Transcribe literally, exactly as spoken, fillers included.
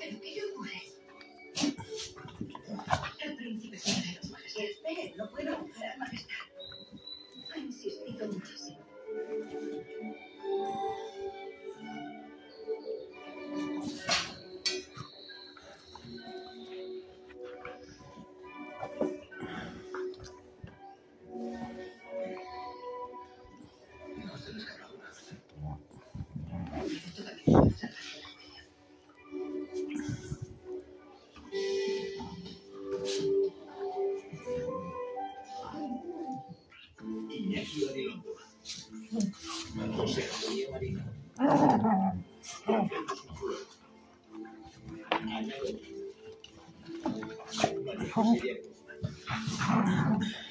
¿Pero qué le ocurre? El príncipe es uno de los majes. Espere, no puedo buscar, majestad. Ha insistido muchísimo. No se les escapa una. Esto también puede ser. Iñaki Gabilondo. José Antonio Marina. Ana López. María José Diego.